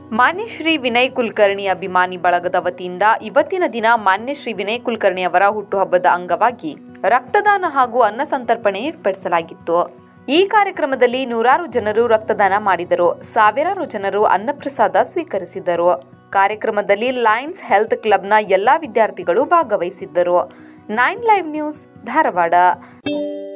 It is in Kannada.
ಮಾನ್ಯ ಶ್ರೀ ವಿನಯ್ ಕುಲಕರ್ಣಿ ಅಭಿಮಾನಿ ಬಳಗದ ವತಿಯಿಂದ ಇವತ್ತಿನ ದಿನ ಮಾನ್ಯ ಶ್ರೀ ವಿನಯ್ ಕುಲಕರ್ಣಿ ಅವರ ಹುಟ್ಟುಹಬ್ಬದ ಅಂಗವಾಗಿ ರಕ್ತದಾನ ಹಾಗೂ ಅನ್ನ ಸಂತರ್ಪಣೆ ಏರ್ಪಡಿಸಲಾಗಿತ್ತು. ಈ ಕಾರ್ಯಕ್ರಮದಲ್ಲಿ ನೂರಾರು ಜನರು ರಕ್ತದಾನ ಮಾಡಿದರು. ಸಾವಿರಾರು ಜನರು ಅನ್ನಪ್ರಸಾದ ಸ್ವೀಕರಿಸಿದರು. ಕಾರ್ಯಕ್ರಮದಲ್ಲಿ ಲಯನ್ಸ್ ಹೆಲ್ತ್ ಕ್ಲಬ್ನ ಎಲ್ಲಾ ವಿದ್ಯಾರ್ಥಿಗಳು ಭಾಗವಹಿಸಿದ್ದರು. 9 ಲೈವ್ ನ್ಯೂಸ್ ಧಾರವಾಡ.